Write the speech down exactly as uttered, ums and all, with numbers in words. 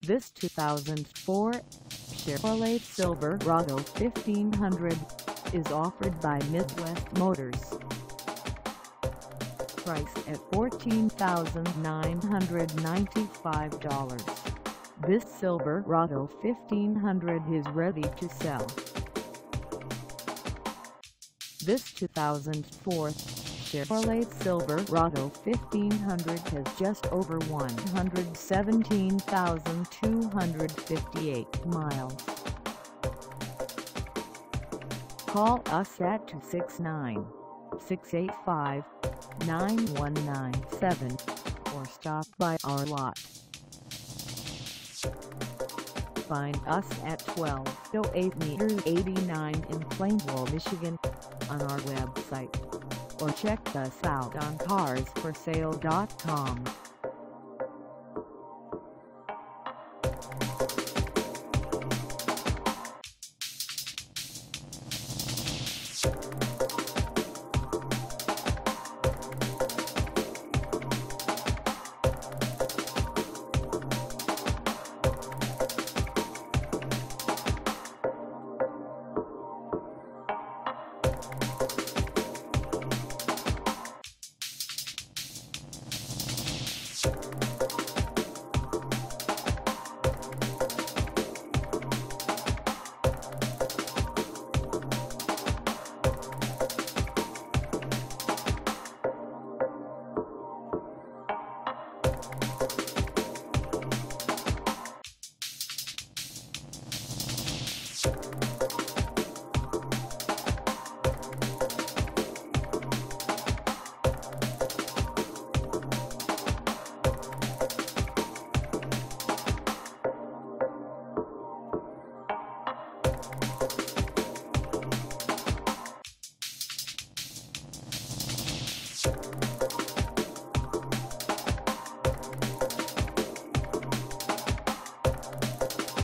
This two thousand four Chevrolet Silverado fifteen hundred is offered by Midwest Motors. Price at fourteen thousand nine hundred ninety-five dollars. This Silverado fifteen hundred is ready to sell. This two thousand four Chevrolet Silverado fifteen hundred has just over one hundred seventeen thousand two hundred fifty-eight miles. Call us at two six nine, six eight five, nine one nine seven or stop by our lot. Find us at twelve oh eight Meters eighty-nine in Plainwell, Michigan on our website, or check us out on cars for sale dot com. You